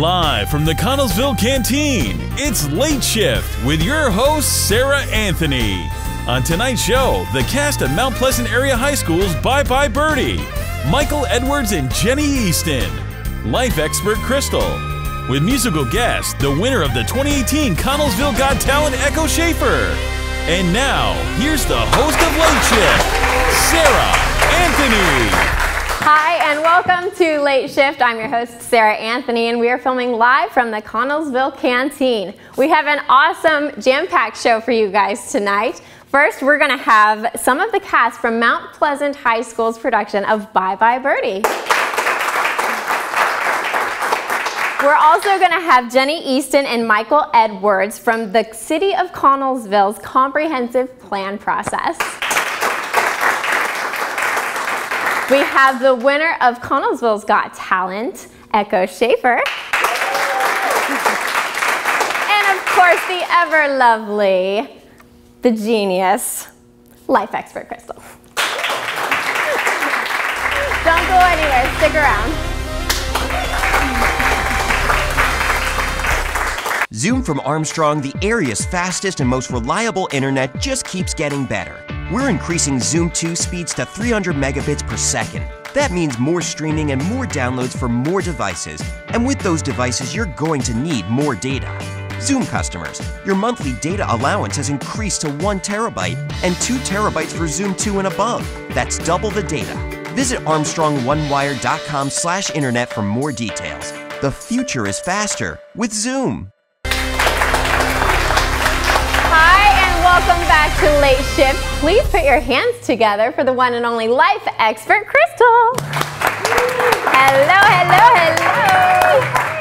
Live from the Connellsville Canteen, it's Late Shift with your host, Sarah Anthony. On tonight's show, the cast of Mount Pleasant Area High School's Bye Bye Birdie, Michael Edwards and Jenny Easton, life expert Crystal, with musical guest, the winner of the 2018 Connellsville Got Talent, Echo Shaffer. And now, here's the host of Late Shift, Sarah Anthony. Hi, and welcome to Late Shift. I'm your host, Sarah Anthony, and we are filming live from the Connellsville Canteen. We have an awesome jam-packed show for you guys tonight. First, we're going to have some of the cast from Mount Pleasant High School's production of Bye Bye Birdie. We're also going to have Jenny Easton and Michael Edwards from the City of Connellsville's comprehensive plan process. We have the winner of Connellsville's Got Talent, Echo Shaffer. And of course, the ever lovely, the genius, life expert Crystal. Don't go anywhere, stick around. Zoom from Armstrong, the area's fastest and most reliable internet, just keeps getting better. We're increasing Zoom 2 speeds to 300 megabits per second. That means more streaming and more downloads for more devices. And with those devices, you're going to need more data. Zoom customers, your monthly data allowance has increased to 1 terabyte and 2 terabytes for Zoom 2 and above. That's double the data. Visit ArmstrongOneWire.com/internet for more details. The future is faster with Zoom. Welcome back to Late Shift. Please put your hands together for the one and only life expert, Crystal. Hello, hello, hello.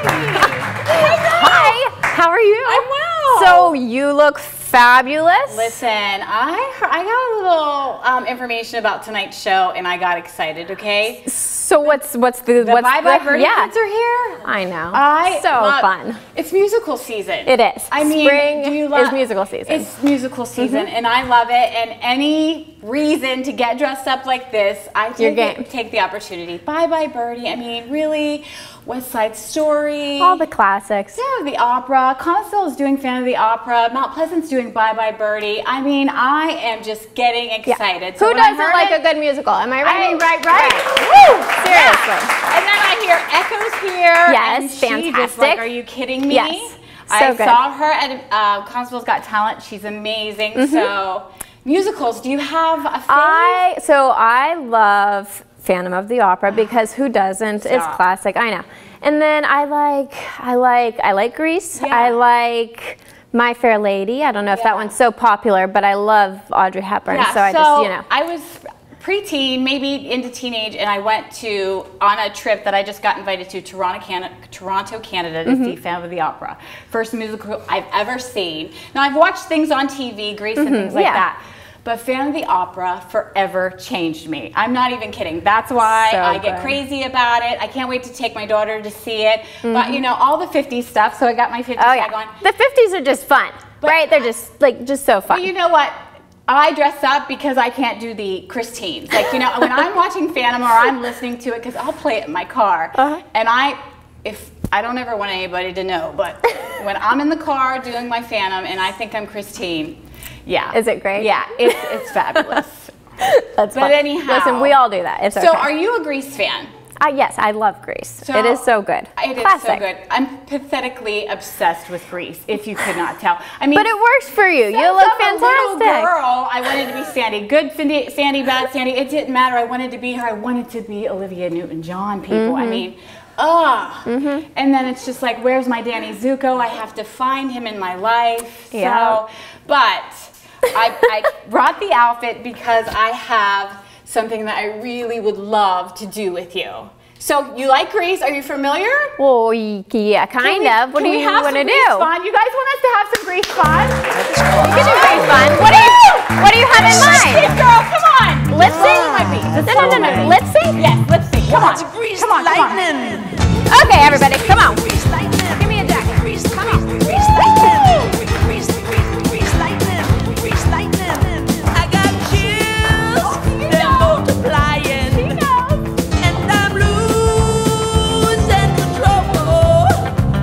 Hi. How are you? I'm well. So you look fabulous. Listen, I got a little information about tonight's show, and I got excited. Okay. So what's the Bye Bye Birdie kids are here. I know. Fun. It's musical season. It is. I mean, spring is musical season. It's musical season, and I love it. And any reason to get dressed up like this, I take the opportunity. Bye Bye Birdie. I mean, really, West Side Story. All the classics. Phantom of the Opera. Connellsville is doing Phantom of the Opera. Mount Pleasant's doing Bye Bye Birdie. I mean, I am just getting excited. Yeah. So who doesn't like a good musical? Am I right? I mean, right. Woo! Seriously. Yeah. And then I hear Echo's here. Yes, and fantastic. Just like, are you kidding me? Yes. I saw her at Connellsville's Got Talent. She's amazing. So, musicals, do you have a favorite? I love Phantom of the Opera because who doesn't? It's classic. I know. And then I like Grease. Yeah. I like My Fair Lady. I don't know if that one's so popular, but I love Audrey Hepburn. Yeah, so I just, I was preteen, maybe into teenage, and I went on a trip that I just got invited to Toronto, Canada to see Phantom of the Opera. First musical I've ever seen. Now I've watched things on TV, Grease and things like that. But Phantom of the Opera forever changed me. I'm not even kidding. That's why I get crazy about it. I can't wait to take my daughter to see it. But all the 50s stuff, so I got my 50s tag on. The 50s are just fun, right? They're just so fun. But you know what? I dress up because I can't do the Christines. Like, when I'm watching Phantom or I'm listening to it, because I'll play it in my car. And I don't ever want anybody to know, but when I'm in the car doing my Phantom and I think I'm Christine, yeah. Is it great? Yeah, it's fabulous. That's fun. But anyhow. Listen, we all do that. It's okay. So are you a Grease fan? Yes, I love Grease. It is so good. It is so good. I'm pathetically obsessed with Grease, if you could not tell. I mean, but it works for you. You look fantastic. A little girl, I wanted to be Sandy. Good Sandy, bad Sandy. It didn't matter. I wanted to be her. I wanted to be Olivia Newton-John, people. I mean, and then it's just like, where's my Danny Zuko? I have to find him in my life. So, but I brought the outfit because I have something that I really would love to do with you. So you like Grease? Are you familiar? Well, yeah, kind of. What do you want to do? Fun? You guys want us to have some Grease fun? We can do Grease fun. What do you have in mind? Hey, girl, come on. Lip sync? No. Lip sync? Yes, lip sync. Come on. Come on. Okay, everybody, come on. Give me a jacket. Come on. I got chills, they're multiplying, and I'm losing control.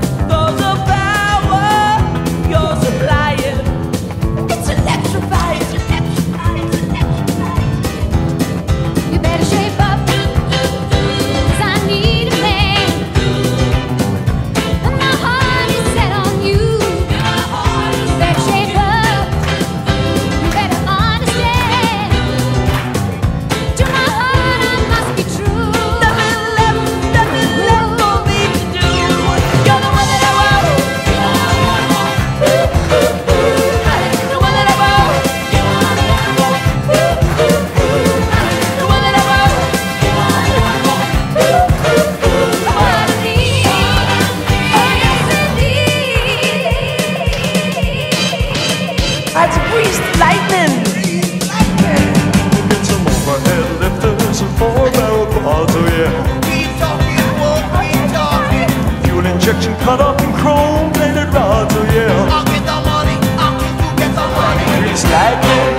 cut up in chrome-plated rods, oh yeah. I'll get the money, I'll get the money. Grease lightning,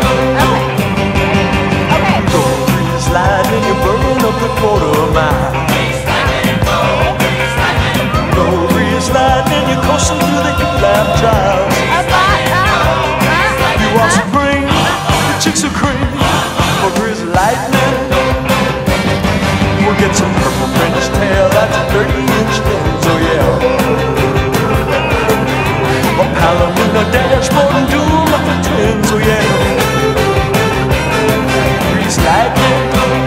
go grease lightning, you're burning up the quarter mile. Go grease lightning, you're coursing through the heat lap trials. You want some green, the chicks are cream, for grease lightning. We'll get some purple French tail, that's a 30-inch lens, oh yeah. A Palomino dashboard and doom up the twins, oh yeah. Grease lightning.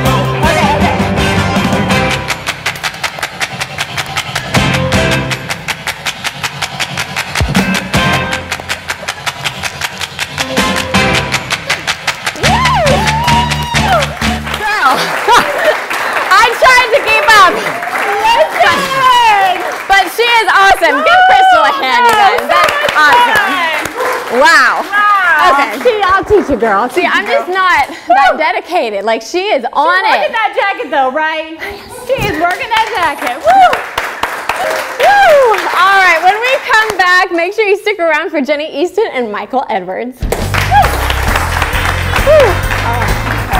But she is awesome. Give Crystal a hand, you guys. That's awesome. Wow. Okay. See, I'll teach you, girl. See, I'm just not that dedicated. Like, she is on it. Working that jacket, though, right? She is working that jacket. Woo! Woo! All right, when we come back, make sure you stick around for Jenny Easton and Michael Edwards. Woo! Woo! All right.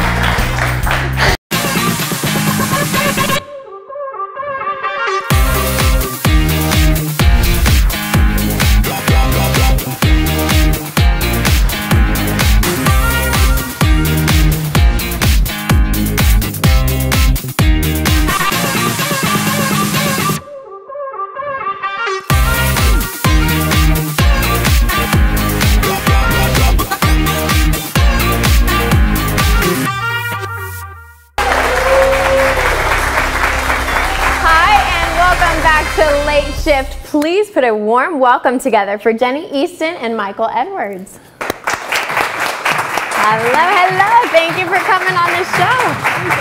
Shift, please put a warm welcome together for Jenny Easton and Michael Edwards. Hello, hello. Thank you for coming on the show.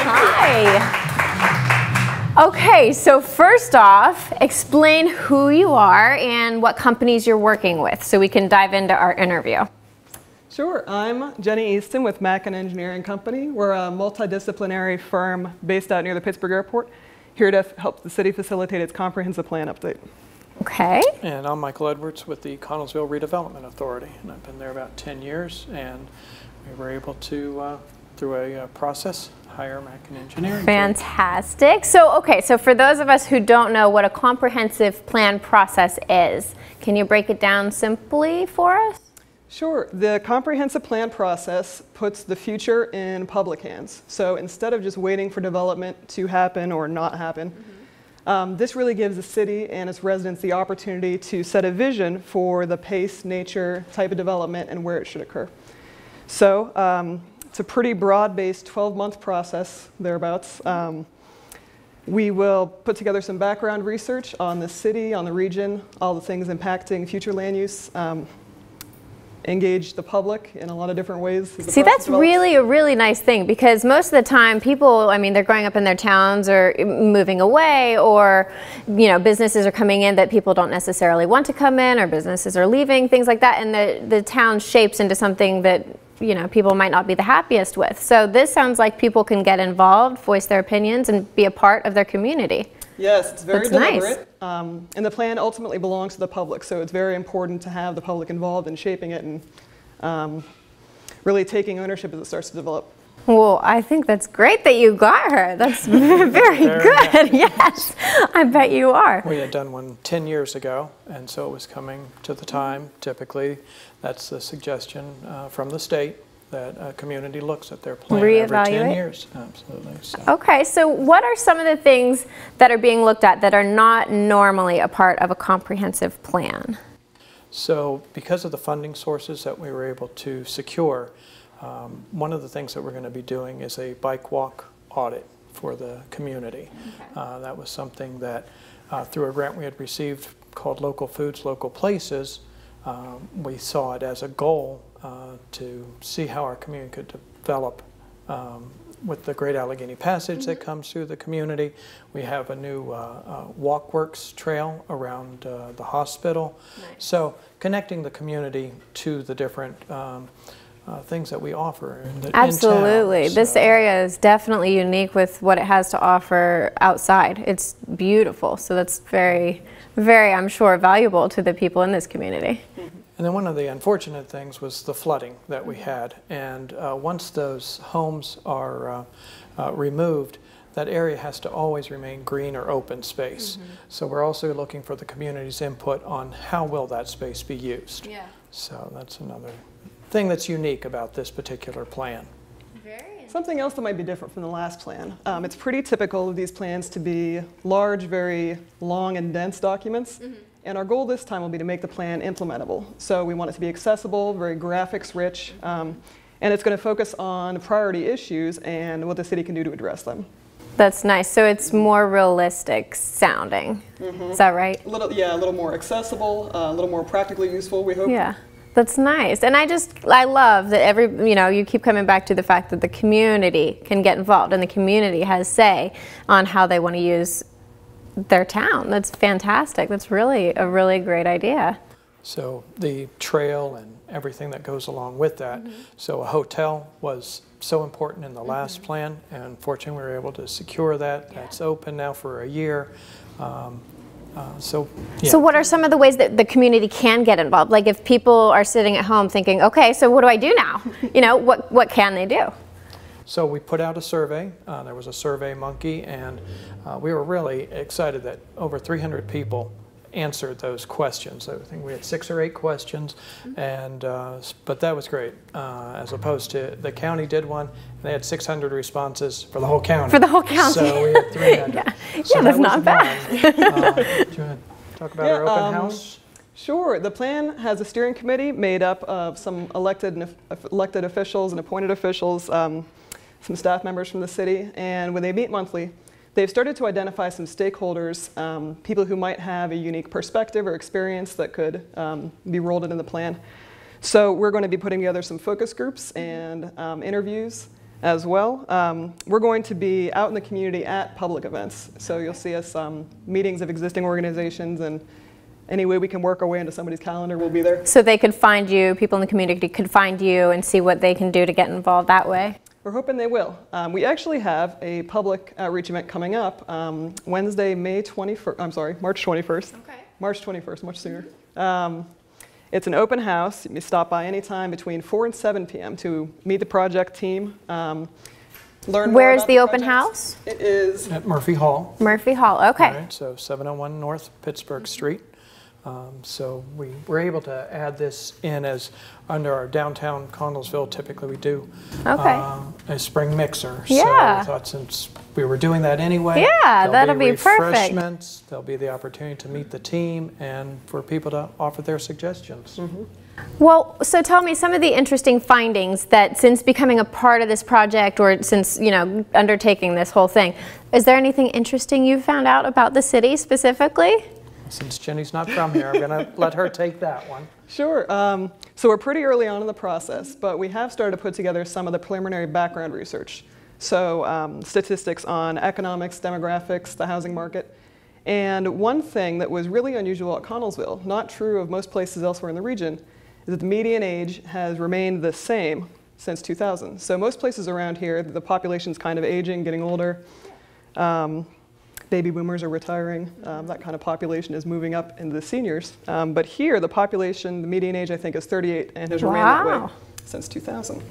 Hi. Okay, so first off, explain who you are and what companies you're working with so we can dive into our interview. Sure. I'm Jenny Easton with Mackin Engineering Company. We're a multidisciplinary firm based out near the Pittsburgh Airport, here to help the city facilitate its comprehensive plan update. Okay. And I'm Michael Edwards with the Connellsville Redevelopment Authority, and I've been there about 10 years, and we were able to, through a process, hire Mackin Engineering. Fantastic. So, okay, so for those of us who don't know what a comprehensive plan process is, can you break it down simply for us? Sure. The comprehensive plan process puts the future in public hands. So instead of just waiting for development to happen or not happen, this really gives the city and its residents the opportunity to set a vision for the pace, nature, type of development, and where it should occur. So it's a pretty broad-based 12-month process, thereabouts. We will put together some background research on the city, on the region, all the things impacting future land use, engage the public in a lot of different ways. See, that's really a really nice thing, because most of the time people, I mean, they're growing up in their towns or moving away, or, you know, businesses are coming in that people don't necessarily want to come in, or businesses are leaving, things like that, and the town shapes into something that, you know, people might not be the happiest with. So this sounds like people can get involved, voice their opinions, and be a part of their community. Yes, it's very deliberate. Nice. And the plan ultimately belongs to the public, so it's very important to have the public involved in shaping it and really taking ownership as it starts to develop. Well, I think that's great that you got her. That's very good. Yes, I bet you are. We had done one 10 years ago, and so it was coming to the time. Typically, that's the suggestion from the state, that a community looks at their plan every 10 years. Absolutely. So. Okay, so what are some of the things that are being looked at that are not normally a part of a comprehensive plan? So because of the funding sources that we were able to secure, one of the things that we're going to be doing is a bike walk audit for the community. Okay. That was something that through a grant we had received called Local Foods, Local Places, we saw it as a goal to see how our community could develop with the Great Allegheny Passage that comes through the community. We have a new Walkworks trail around the hospital. Nice. So connecting the community to the different things that we offer in Absolutely. in town. This area is definitely unique with what it has to offer outside. It's beautiful. So that's very, very, I'm sure, valuable to the people in this community. And then one of the unfortunate things was the flooding that we had. And once those homes are removed, that area has to always remain green or open space. So we're also looking for the community's input on how will that space be used. Yeah. So that's another thing that's unique about this particular plan. Something else that might be different from the last plan. It's pretty typical of these plans to be large, very long and dense documents. And our goal this time will be to make the plan implementable. So we want it to be accessible, very graphics rich, and it's going to focus on priority issues and what the city can do to address them. That's nice. So it's more realistic sounding. Is that right? A little more accessible, a little more practically useful, we hope. Yeah. That's nice. And I love that you keep coming back to the fact that the community can get involved and the community has say on how they want to use their town. That's fantastic. That's really a really great idea. So the trail and everything that goes along with that. So a hotel was so important in the last plan, and fortunately we were able to secure that. That's open now for a year. So what are some of the ways that the community can get involved? Like if people are sitting at home thinking, okay, so what do I do now? What can they do? So we put out a survey. There was a Survey Monkey, and we were really excited that over 300 people answered those questions. I think we had 6 or 8 questions, and but that was great. As opposed to the county did one, and they had 600 responses for the whole county. For the whole county. So we had 300. So that's not bad. Do you want to talk about our open house? Sure. The plan has a steering committee made up of some elected officials and appointed officials, some staff members from the city, and when they meet monthly, they've started to identify some stakeholders, people who might have a unique perspective or experience that could be rolled into the plan. So we're going to be putting together some focus groups and interviews as well. We're going to be out in the community at public events. So you'll see us meetings of existing organizations, and any way we can work our way into somebody's calendar, we'll be there. So they could find you, people in the community could find you and see what they can do to get involved that way? We're hoping they will. We actually have a public outreach event coming up Wednesday, March 21st. Okay. March 21st, much sooner. It's an open house. You may stop by anytime between 4 and 7 p.m. to meet the project team. Learn more Where is about the open project. house? It is at Murphy Hall. Murphy Hall, okay. All right, so 701 North Pittsburgh Street. So we were able to add this in as under our downtown Connellsville. Typically we do a spring mixer. Yeah. So we thought since we were doing that anyway, that'll be perfect. refreshments, there'll be the opportunity to meet the team and for people to offer their suggestions. Well, so tell me some of the interesting findings that since becoming a part of this project or since, undertaking this whole thing, is there anything interesting you found out about the city specifically? Since Jenny's not from here, I'm going to let her take that one. Sure. So we're pretty early on in the process, but we have started to put together some of the preliminary background research. So statistics on economics, demographics, the housing market. And one thing that was really unusual at Connellsville, not true of most places elsewhere in the region, is that the median age has remained the same since 2000. So most places around here, the population's kind of aging, getting older. Baby boomers are retiring. That kind of population is moving up into the seniors. But here, the population, the median age, I think, is 38 and has remained that way since 2000.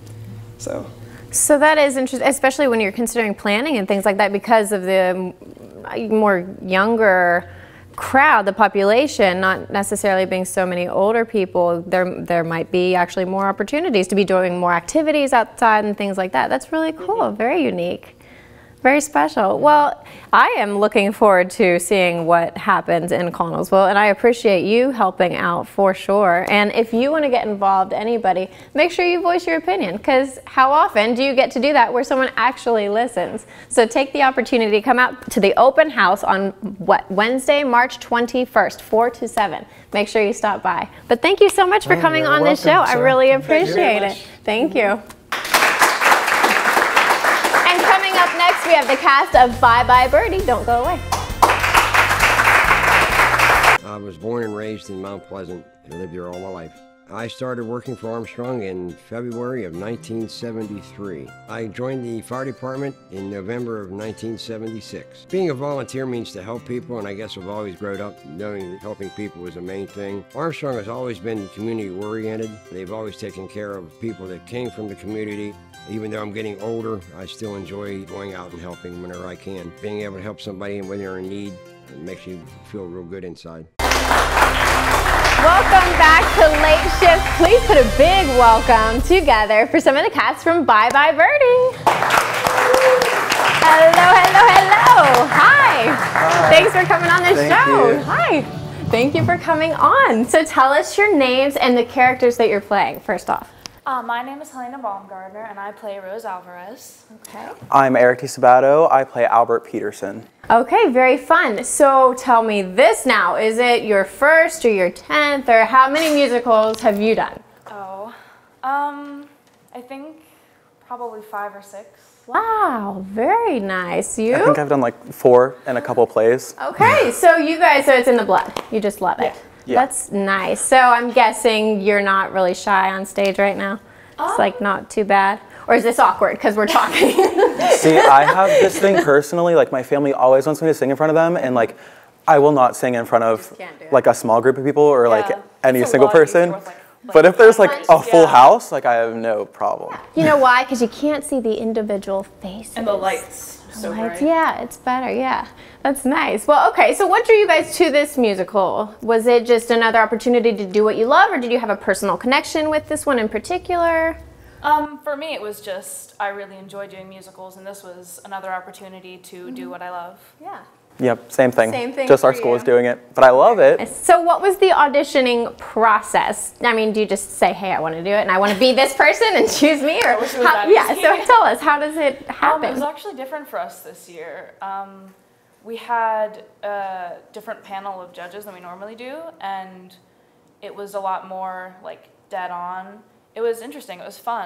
So that is interesting, especially when you're considering planning and things like that, because of the more younger crowd, the population, not necessarily being so many older people, there might be actually more opportunities to be doing more activities outside and things like that. That's really cool, very unique. Very special. Well, I am looking forward to seeing what happens in Connellsville, and I appreciate you helping out for sure. And if you want to get involved, anybody, make sure you voice your opinion, because how often do you get to do that where someone actually listens? So take the opportunity to come out to the open house on Wednesday, March 21st, 4 to 7. Make sure you stop by. But thank you so much for coming on this show. I really appreciate it. Thank you. Up next, we have the cast of Bye Bye Birdie. Don't go away. I was born and raised in Mount Pleasant and lived here all my life. I started working for Armstrong in February of 1973. I joined the fire department in November of 1976. Being a volunteer means to help people, and I guess I've always grown up knowing that helping people was the main thing. Armstrong has always been community-oriented. They've always taken care of people that came from the community. Even though I'm getting older, I still enjoy going out and helping whenever I can. Being able to help somebody when they're in need, it makes you feel real good inside. Welcome back to Late Shift. Please put a big welcome together for some of the cast from Bye Bye Birdie. Hello, hello, hello. Hi. Hi. Thanks for coming on the show. You. Hi. Thank you for coming on. So tell us your names and the characters that you're playing, first off. My name is Helena Baumgartner, and I play Rose Alvarez. Okay. I'm Eric T. Sabato. I play Albert Peterson. Okay, very fun. So tell me this now. Is it your first or your 10th, or how many musicals have you done? Oh, I think probably 5 or 6. Wow, very nice. You? I think I've done like 4 and a couple plays. Okay, so you guys, so it's in the blood. You just love it. Yeah. That's nice. So I'm guessing you're not really shy on stage right now? It's like not too bad? Or is this awkward because we're talking? See, I have this thing personally, like my family always wants me to sing in front of them, and like I will not sing in front of like a small group of people or like any single person. But if there's like a full house, like I have no problem. You know why? Because you can't see the individual faces. And the lights. So bright. Yeah, it's better, yeah. That's nice. Well, okay, so what drew you guys to this musical? Was it just another opportunity to do what you love, or did you have a personal connection with this one in particular? For me, it was just, I really enjoy doing musicals, and this was another opportunity to do what I love. Yeah. Yep, same thing. Same thing just for our school you. is doing it, but I love it. So what was the auditioning process? I mean, do you just say, hey, I want to do it, and I want to be this person, and choose me? Or yeah, so tell us, how does it happen? It was actually different for us this year. We had a different panel of judges than we normally do, and it was a lot more like dead on. It was interesting, it was fun.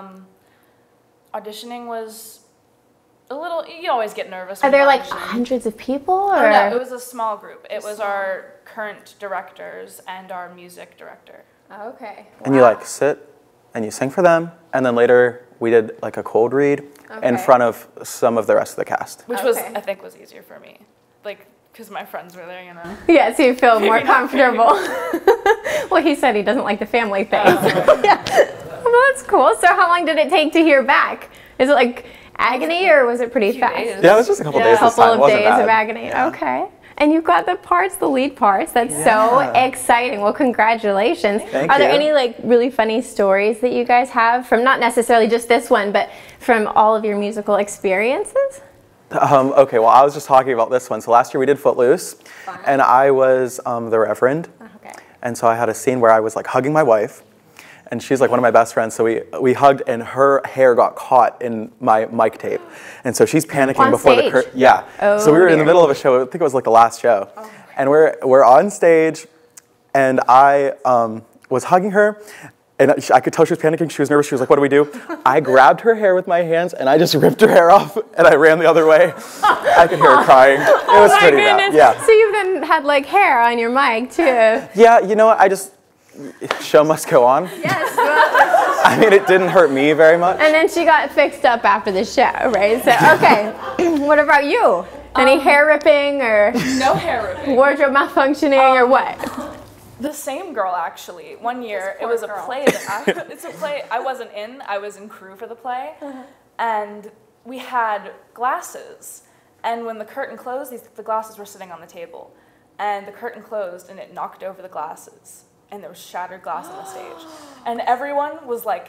Auditioning was a little, you always get nervous. Are there like hundreds of people? Or? Oh, no, it was a small group. It was our current directors and our music director. Okay. And you like sit and you sing for them, and then later we did like a cold read in front of some of the rest of the cast. Which was, I think, was easier for me. Like, because my friends were there, you know. Yeah, so you feel more comfortable. Well, he said he doesn't like the family thing. Yeah. Well, that's cool. So how long did it take to hear back? Is it like agony, or was it pretty fast? Yeah, it was just a couple days this time. A couple of days of agony. Yeah. Okay. And you've got the parts, the lead parts. That's so exciting. Well, congratulations. Are there any like really funny stories that you guys have from not necessarily just this one, but from all of your musical experiences? Okay, well, I was just talking about this one. So last year we did Footloose, and I was the Reverend. And so I had a scene where I was like hugging my wife, and she's like one of my best friends. So we hugged, and her hair got caught in my mic tape, and so she's panicking before the curtain. Yeah. Oh, so we were in the middle of a show. I think it was like the last show, and we're on stage, and I was hugging her. And I could tell she was panicking. She was nervous. She was like, what do we do? I grabbed her hair with my hands, and I just ripped her hair off, and I ran the other way. I could hear her crying. It was pretty bad. Yeah. So you then had like hair on your mic, too. Yeah, you know what? Show must go on. Yes. I mean, it didn't hurt me very much. And then she got fixed up after the show, right? So, okay. What about you? Any hair ripping or? No hair ripping. Wardrobe malfunctioning or what? The same girl, actually. One year, it was a play that it's a play I wasn't in. I was in crew for the play, and we had glasses. And when the curtain closed, the glasses were sitting on the table, and the curtain closed, and it knocked over the glasses, and there was shattered glass on the stage, and everyone was like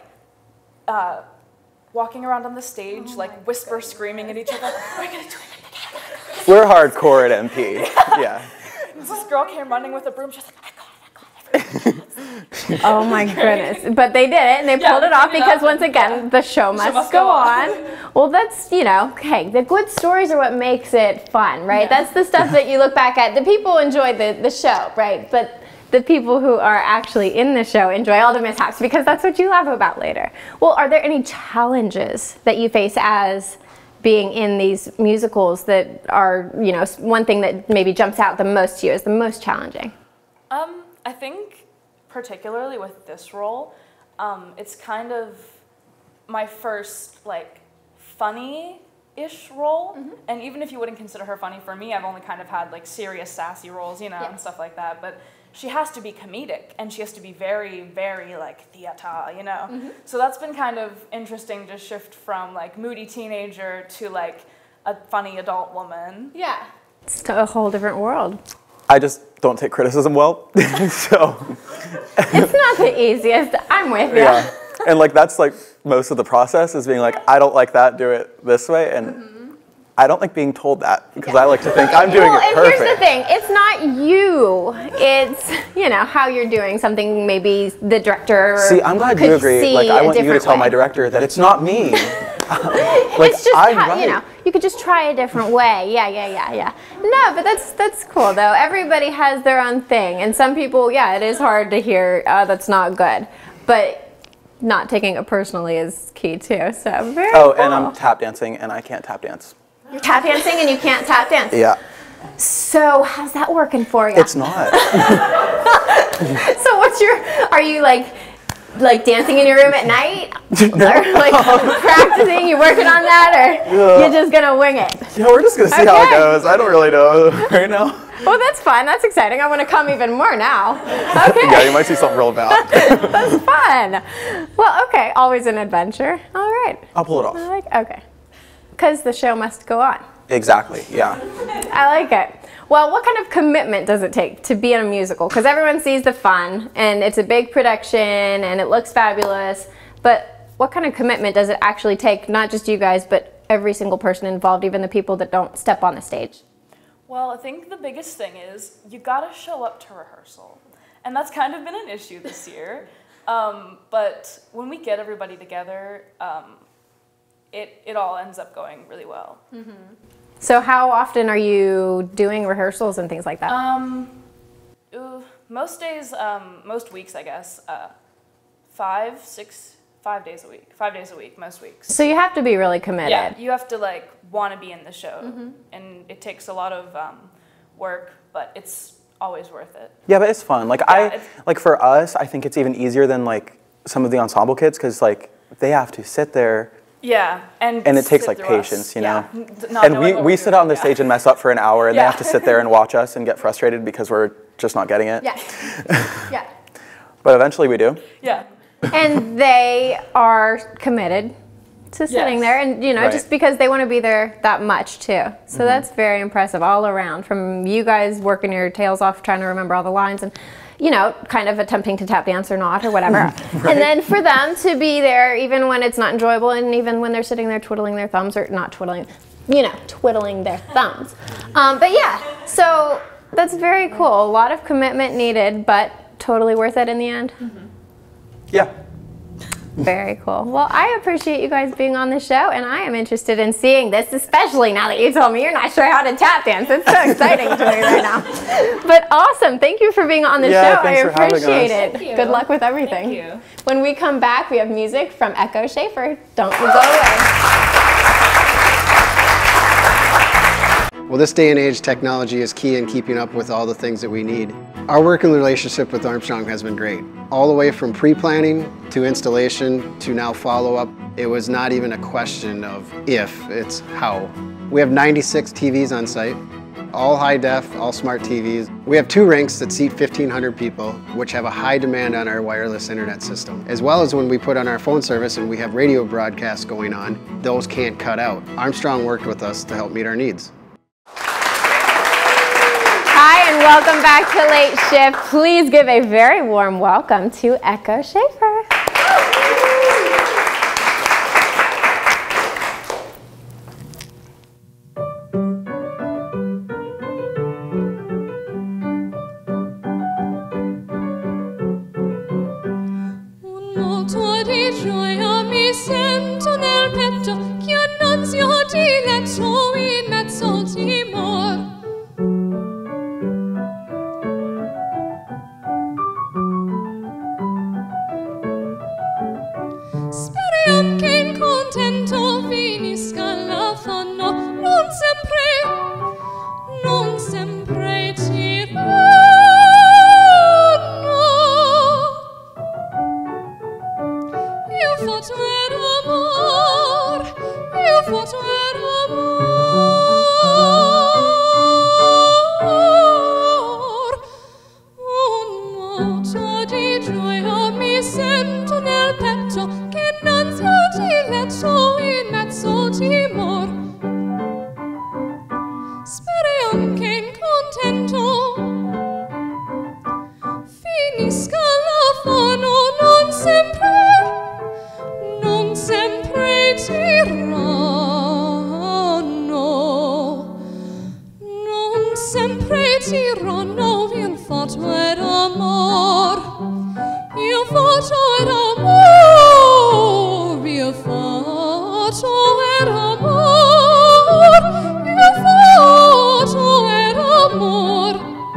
walking around on the stage, like whisper screaming at each other. We're gonna do it again. We're hardcore at MP. Yeah. This girl came running with a broom. She's like, oh my goodness. But they did it, and they pulled it off because, once again, the show must go on. Well, that's, you know, hey, the good stories are what makes it fun, right? That's the stuff that you look back at. The people enjoy the show, right? But the people who are actually in the show enjoy all the mishaps, because that's what you laugh about later. Well, are there any challenges that you face as being in these musicals that are, you know, one thing that maybe jumps out the most to you as the most challenging? I think particularly with this role, it's kind of my first like funny-ish role. And even if you wouldn't consider her funny, for me, I've only kind of had like serious, sassy roles, you know, and stuff like that. But she has to be comedic, and she has to be very, very like theater, you know. So that's been kind of interesting to shift from like moody teenager to like a funny adult woman. Yeah, it's a whole different world. I just don't take criticism well, so. It's not the easiest. I'm with you. Yeah, and like that's like most of the process is being like, I don't like that, do it this way, and I don't like being told that because I like to think I'm doing it perfect. And here's the thing, it's not you, it's, you know, how you're doing something, maybe the director See, I'm glad you agree. Like, I want you to tell my director that it's not me. Like, it's just I'm how, right. you know, you could just try a different way. Yeah. No, but that's cool though. Everybody has their own thing, and some people, yeah, it is hard to hear, oh, that's not good, but not taking it personally is key too. So very cool. And I'm tap dancing, and I can't tap dance. You're tap dancing and you can't tap dance. Yeah. So how's that working for you? It's not. So what's your? Are you like dancing in your room at night? No. Or like practicing? You working on that, or you're just gonna wing it? Yeah, we're just gonna see how it goes. I don't really know right now. Well, that's fun. That's exciting. I want to come even more now. Okay. Yeah, you might see something real bad. That's fun. Well, okay. Always an adventure. All right. I'll pull it off. Okay. Because the show must go on. Exactly. Yeah. I like it. Well, what kind of commitment does it take to be in a musical? Because everyone sees the fun, and it's a big production, and it looks fabulous. But what kind of commitment does it actually take, not just you guys, but every single person involved, even the people that don't step on the stage? Well, I think the biggest thing is you gotta show up to rehearsal. And that's kind of been an issue this year. But when we get everybody together, it all ends up going really well. So how often are you doing rehearsals and things like that? Most days, most weeks, I guess, 5 days a week. 5 days a week, most weeks. So you have to be really committed. Yeah, you have to like want to be in the show, and it takes a lot of work, but it's always worth it. Yeah, but it's fun. Like like for us, I think it's even easier than like some of the ensemble kids because like they have to sit there. Yeah, and it takes like patience, you know. Not and we sit out on the stage and mess up for an hour, and they have to sit there and watch us and get frustrated because we're just not getting it. Yeah. But eventually we do. Yeah. And they are committed to sitting there, and you know, just because they want to be there that much too. So that's very impressive all around, from you guys working your tails off trying to remember all the lines and, you know, kind of attempting to tap dance or not or whatever. And then for them to be there even when it's not enjoyable, and even when they're sitting there twiddling their thumbs, or not twiddling, you know, twiddling their thumbs. But yeah, so that's very cool. A lot of commitment needed, but totally worth it in the end. Yeah. Very cool. Well, I appreciate you guys being on the show, and I am interested in seeing this, especially now that you told me you're not sure how to tap dance. It's so exciting to me right now. But awesome. Thank you for being on the show. I appreciate it. Thank you. Good luck with everything. Thank you. When we come back, we have music from Echo Shaffer. Don't go away. Well, this day and age, technology is key in keeping up with all the things that we need. Our working relationship with Armstrong has been great. All the way from pre-planning to installation to now follow-up. It was not even a question of if, it's how. We have 96 TVs on site, all high def, all smart TVs. We have 2 rinks that seat 1,500 people, which have a high demand on our wireless internet system. As well as when we put on our phone service and we have radio broadcasts going on, those can't cut out. Armstrong worked with us to help meet our needs. Hi, and welcome back to Late Shift. Please give a very warm welcome to Echo Shaffer. Un moto di gioia mi sento nel petto che annunzio diletto in mezzo al timore. sempre tirano il fatto ed amor. Il fatto ed amor, il fatto ed amor, il fatto ed amor.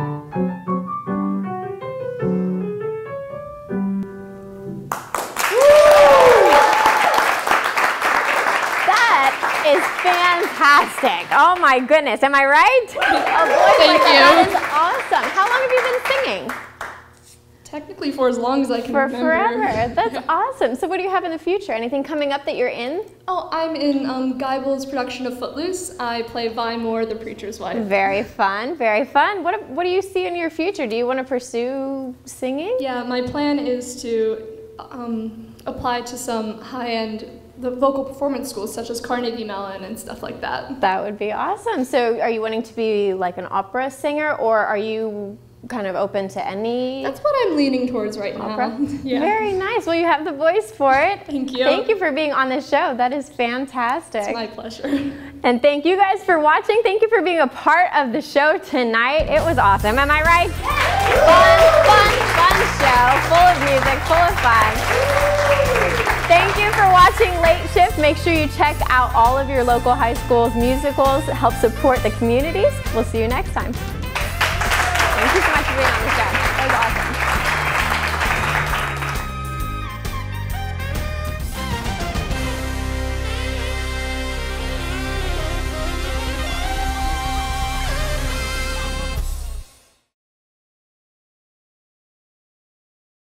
That is fantastic. Oh my goodness, am I right? Oh boy, Thank you. That is awesome. How long have you been singing? Technically for as long as I can For remember. forever. That's awesome. So what do you have in the future? Anything coming up that you're in? Oh, I'm in Geibel's production of Footloose. I play Vi Moore, the preacher's wife. Very fun, very fun. What do you see in your future? Do you want to pursue singing? Yeah, my plan is to apply to some high-end vocal performance schools such as Carnegie Mellon and stuff like that. That would be awesome. So are you wanting to be like an opera singer, or are you kind of open to any? That's what I'm leaning towards right opera? now. Yeah. Very nice. Well, you have the voice for it. Thank you. Thank you for being on the show. That is fantastic. It's my pleasure. And thank you guys for watching. Thank you for being a part of the show tonight. It was awesome. Am I right? Fun show. Full of music, full of fun. Thank you for watching Late Shift. Make sure you check out all of your local high schools' musicals. Help support the communities. We'll see you next time. Thank you so much for being on the show. That was awesome.